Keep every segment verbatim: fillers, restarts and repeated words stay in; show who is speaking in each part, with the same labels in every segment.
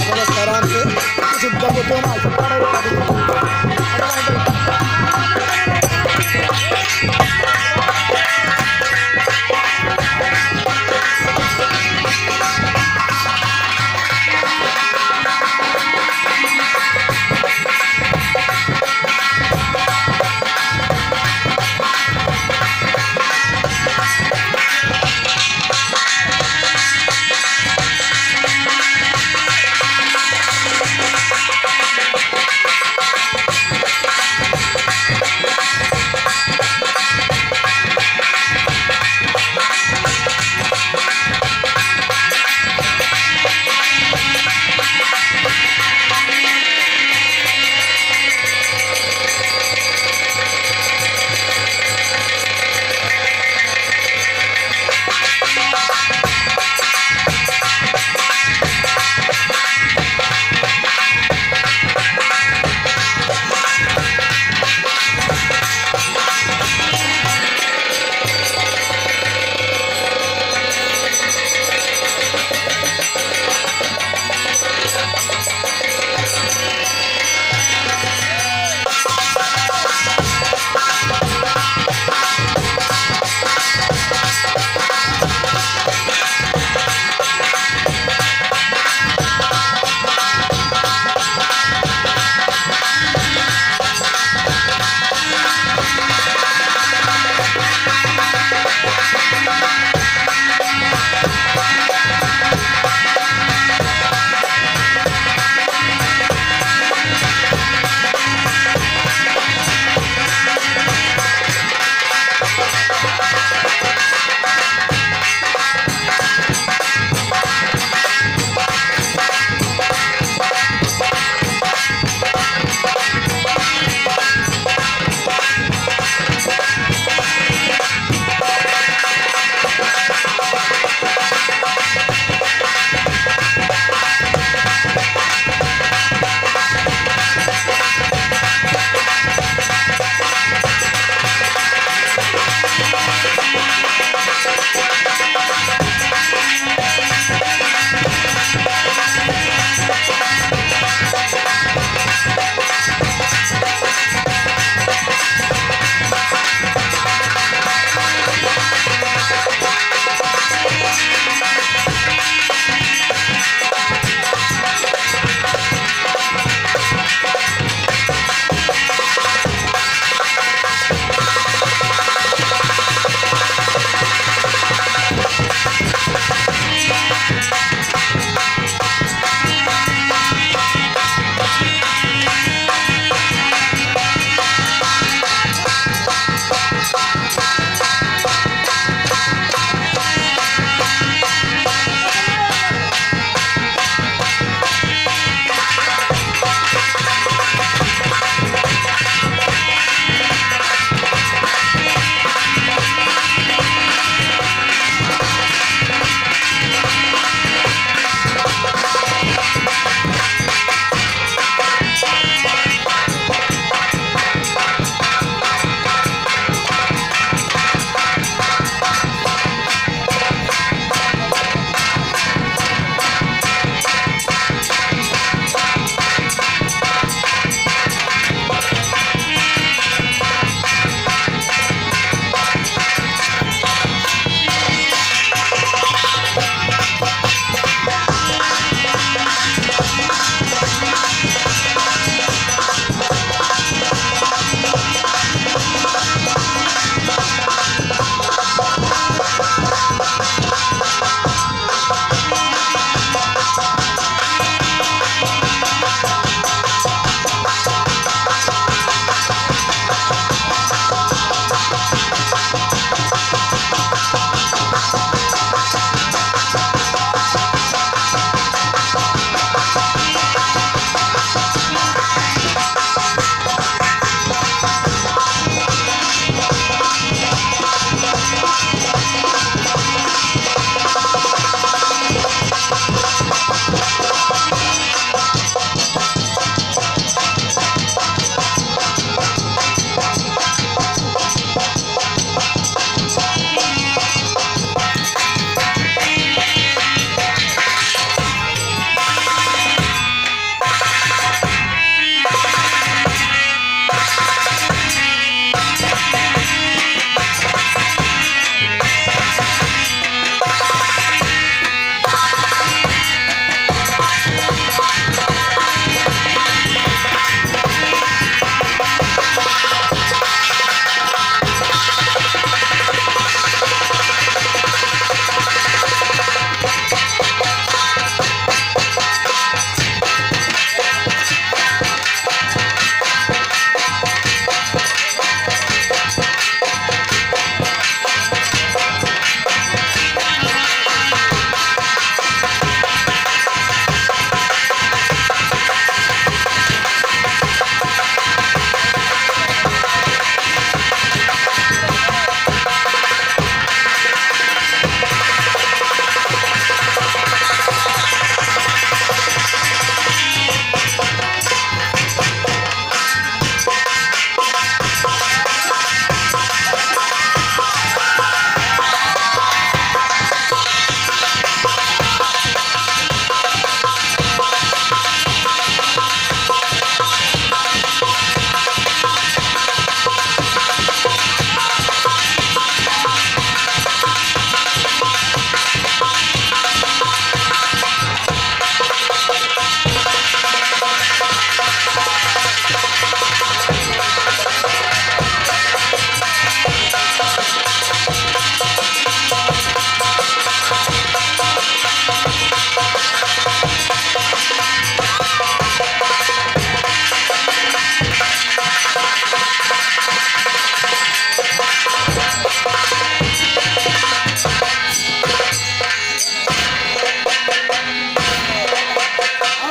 Speaker 1: बस आराम से कुछ दबो तो ना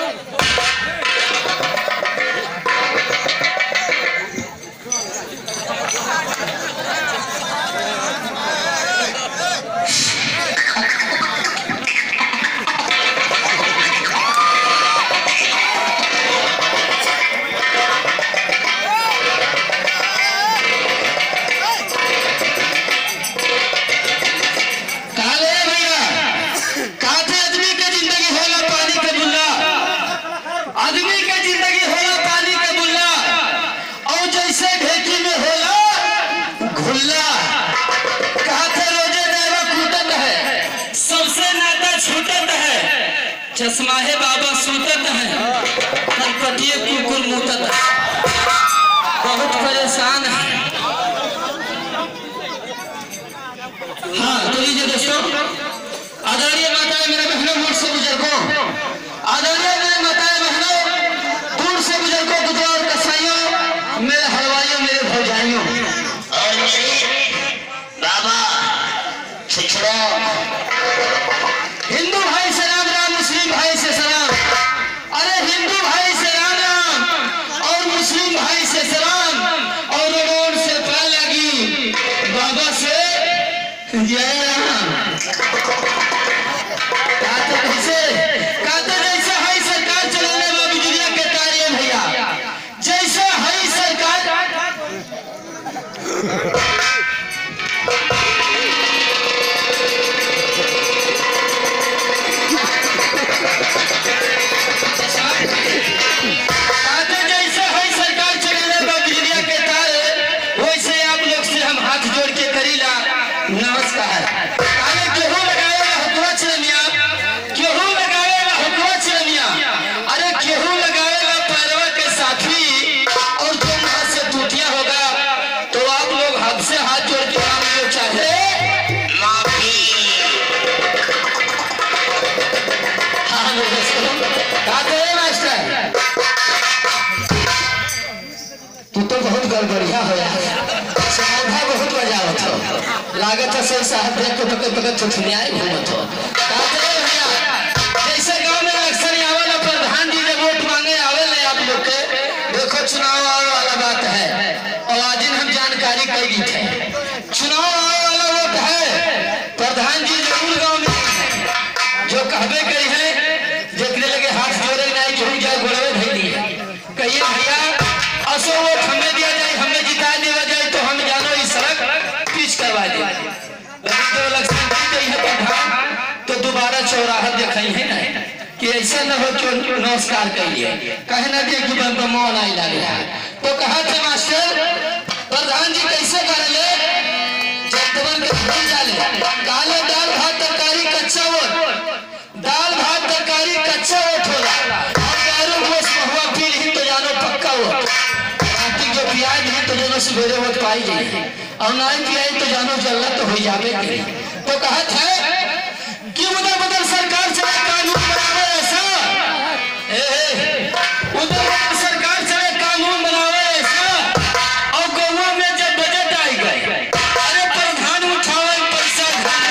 Speaker 2: चश्मा है बाबा सूतत है, कलपतिये कुकुर मुतत है, बहुत परेशान है। हाँ तो लीजिए दोस्तों, आदरणीय माताएं मेरे बहनों, दूर से बुजुर्गों, आदरणीय मेरे माताएं बहनों, दूर से बुजुर्गों, बुजुर्ग और कसाइयों, मेरे हलवाइयों, मेरे भौजाइयों और मेरे बाबा छिछड़ों, हिंदू भाई से राम राम, मुस्लिम भाई से सलाम। अरे हिंदू भाई से राम राम और मुस्लिम भाई से सलाम, और रोड से पार लगी बाबा से जय राम। काते कैसे काते जैसे है सरकार चलाने वाली दुनिया के तारे भैया, जैसे है सरकार बढ़िया हो समौधा बहुत बजावत हो, लागत है सही साहब देख के पकड़ पकड़ छुछुनियाई घूमत हो। जैसे गांव में इलेक्शन आवेला, प्रधान जी जब वोट मांगे आवेले आप लोग के, देखो चुनाव आने वाला बात है और आज हम जानकारी कई थे, चुनाव आने वाला वोट है, प्रधान जी जरूर गाँव में जो कहबे कही है, जेकरे लगे हाथ जोड़े नहीं जोड़ जाए गोड़वे धैली कहिए भैया असो वोट हमें दिया जाए, हमें जिता दिया जाए तो हम जानो इस सड़क पिच करवा दे। तो इलेक्शन जीत गई है प्रधान तो दोबारा चौराहा दिखाई है ना कि ऐसा न हो कि नमस्कार कहिए, कहे ना दिए कि बंद मौन आई लगे है। तो कहा थे मास्टर प्रधान जी कैसे कर ले जतवन के भूल जाले, काले दाल भात तरकारी कच्चा वोट, दाल भात तरकारी कच्चा वोट होला और दारू गोश्त महुआ पी ही तो जानो पक्का वोट, जो प्याज है तो जानो सवेरे वोट पाई जाए और नहीं पियाई तो जानो जल्ला तो हो जावे। तो कहा था कि उधर बदल सरकार चले कानून बनावे ऐसा, उधर बदल सरकार चले कानून बनावे ऐसा, और गोवा में जब बजट आई गए अरे प्रधान उठावे पैसा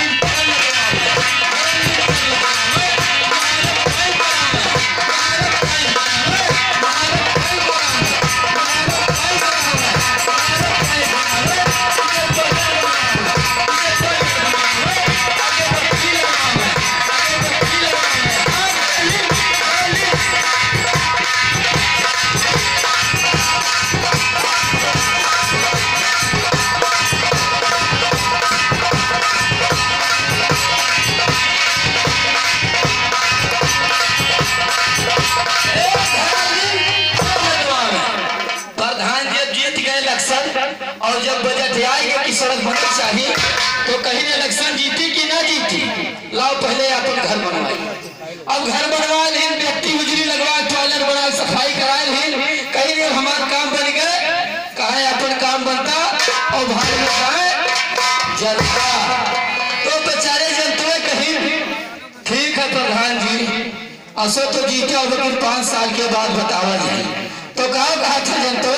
Speaker 2: और जब बजट आएगा कि सड़क बननी चाहिए तो कहीं इलेक्शन जीती कि ना जीती, लाओ पहले अपन घर बनवाई। अब घर बनवा लें, व्यक्ति बिजली लगवा, टॉयलेट बना, सफाई करा लें, कहीं नहीं हमारा काम बन गए, कहे अपन काम बनता और भाग में जाए जनता। तो बेचारे जनता कहीं ठीक है प्रधान जी असो तो जीते और लेकिन पांच साल के बाद बतावा जाए। तो कहा कहा था जनता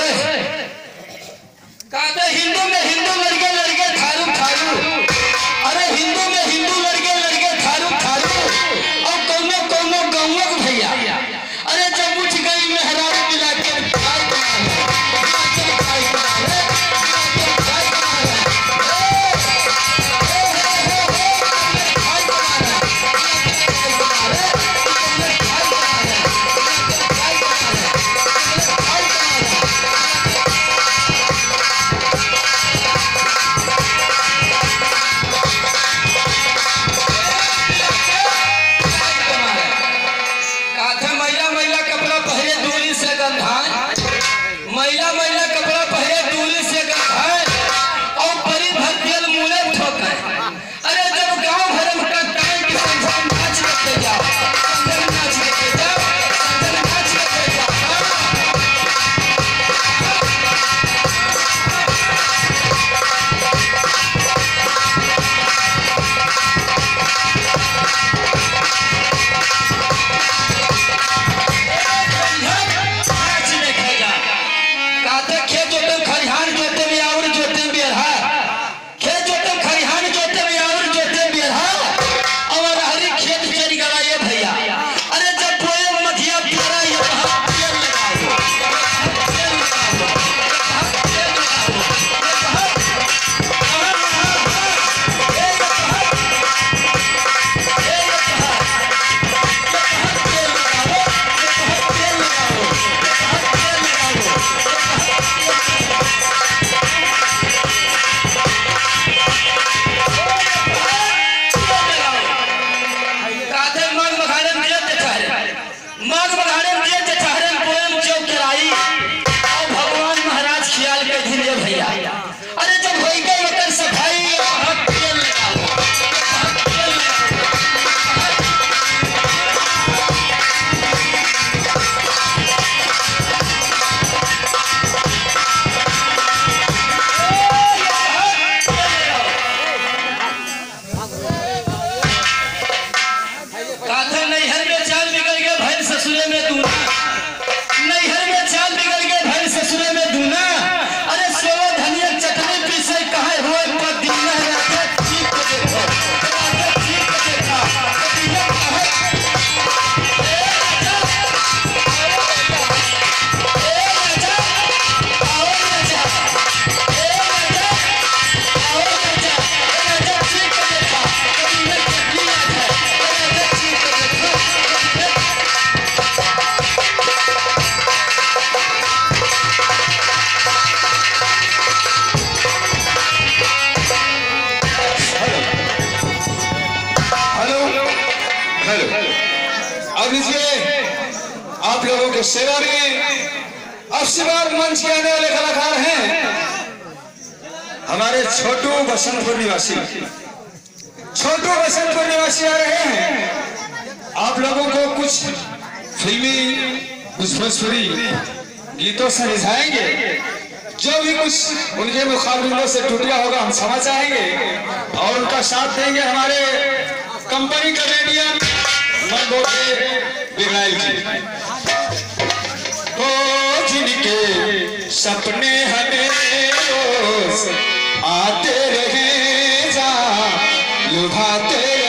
Speaker 2: कहते हिंदू में हिंदू लड़के लड़के थारू थारू, अरे हिंदू में हिंदू लड़के लड़के थारू थारू, और कौनो कौनो गाँव भैया अरे माघ बघाड़े में दिए चचहरे में पोएम चौक कराई और भगवान महाराज ख्याल के धीरे भैया अरे जब होई गई एकर सफाई आप लोगों के सेवा में अब शिवार मंच के आने वाले कलाकार हैं हमारे छोटू बसंतपुर निवासी छोटू बसंतपुर निवासी आ रहे हैं। आप लोगों को कुछ फिल्मी कुछ भोजपुरी गीतों से रिझाएंगे। जो भी कुछ उनके मुकाबलों से टूटिया होगा हम क्षमा चाहेंगे और उनका साथ देंगे हमारे कंपनी कमेडियन तो जिनके सपने हमें रोज आते रहे जा लुभाते